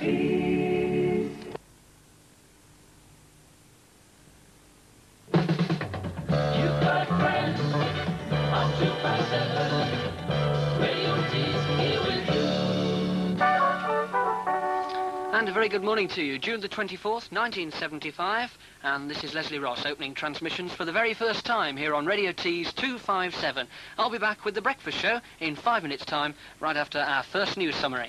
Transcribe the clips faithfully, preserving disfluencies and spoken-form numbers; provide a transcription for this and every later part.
Tees. You've got friends on two five seven. Radio Tees here with you. And a very good morning to you. June the twenty-fourth, nineteen seventy-five, and this is Leslie Ross opening transmissions for the very first time here on Radio Tees two five seven. I'll be back with the breakfast show in five minutes' time, right after our first news summary.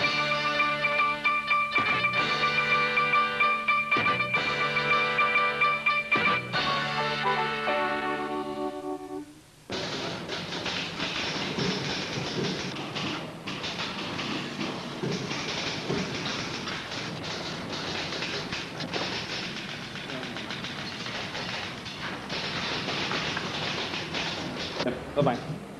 Bye-bye.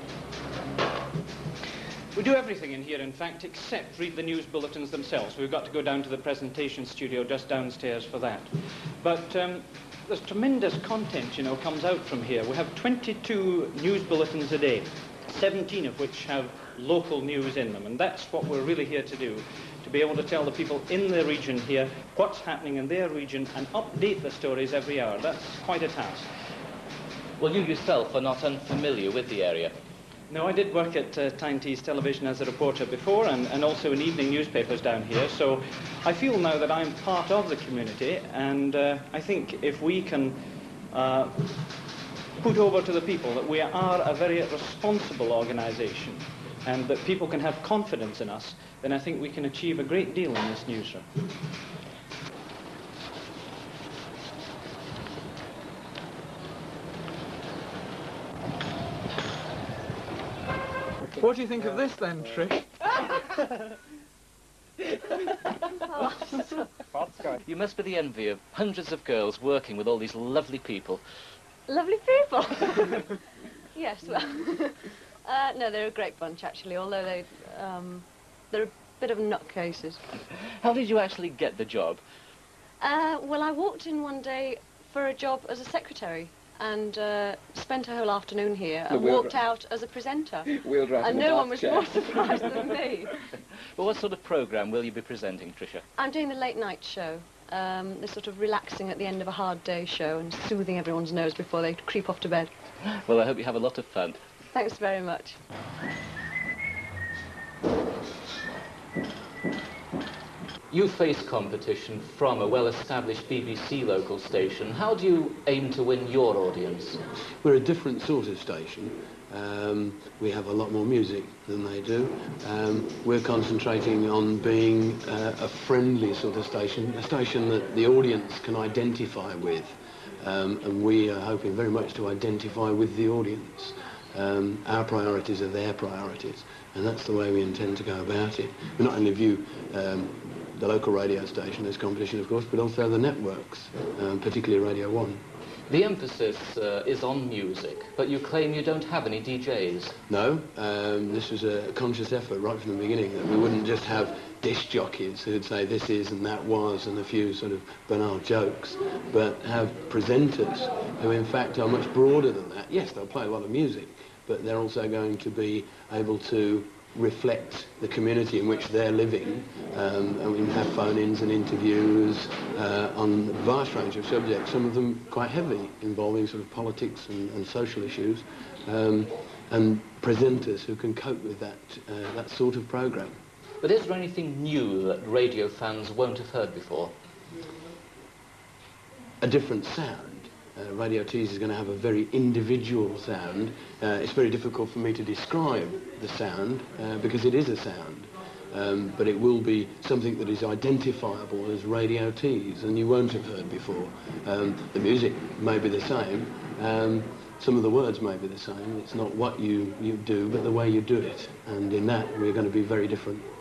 We do everything in here, in fact, except read the news bulletins themselves. We've got to go down to the presentation studio just downstairs for that. But um, there's tremendous content, you know, comes out from here. We have twenty-two news bulletins a day, seventeen of which have local news in them, and that's what we're really here to do, to be able to tell the people in the region here what's happening in their region and update the stories every hour. That's quite a task. Well, you yourself are not unfamiliar with the area. No, I did work at uh, Tyne Tees television as a reporter before, and, and also in evening newspapers down here, so I feel now that I'm part of the community, and uh, I think if we can uh, put over to the people that we are a very responsible organisation, and that people can have confidence in us, then I think we can achieve a great deal in this newsroom. What do you think of this then, Trish? You must be the envy of hundreds of girls working with all these lovely people. Lovely people? Yes, well, uh, no, they're a great bunch, actually, although they, um, they're a bit of nutcases. How did you actually get the job? Uh, well, I walked in one day for a job as a secretary, and uh, spent a whole afternoon here and walked out as a presenter. And no one was more surprised than me. Well, what sort of programme will you be presenting, Tricia? I'm doing the late night show. Um, they're sort of relaxing at the end of a hard day show and soothing everyone's nose before they creep off to bed. Well, I hope you have a lot of fun. Thanks very much. You face competition from a well-established B B C local station. How do you aim to win your audience? We're a different sort of station. Um, we have a lot more music than they do. Um, we're concentrating on being uh, a friendly sort of station, a station that the audience can identify with. Um, and we are hoping very much to identify with the audience. Um, our priorities are their priorities, and that's the way we intend to go about it. We not only view um, the local radio station as competition, of course, but also the networks, um, particularly Radio one. The emphasis uh, is on music, but you claim you don't have any D Js. No, um, this was a conscious effort right from the beginning, that we wouldn't just have disc jockeys who'd say this is and that was and a few sort of banal jokes, but have presenters who in fact are much broader than that. Yes, they'll play a lot of music, but they're also going to be able to reflect the community in which they're living, um, and we have phone-ins and interviews uh, on a vast range of subjects, some of them quite heavy, involving sort of politics and, and social issues, um, and presenters who can cope with that, uh, that sort of programme. But is there anything new that radio fans won't have heard before? A different sound. Uh, Radio Tees is going to have a very individual sound. Uh, it's very difficult for me to describe the sound uh, because it is a sound, um, but it will be something that is identifiable as Radio Tees, and you won't have heard before. Um, the music may be the same, um, some of the words may be the same. It's not what you, you do, but the way you do it, and in that we're going to be very different.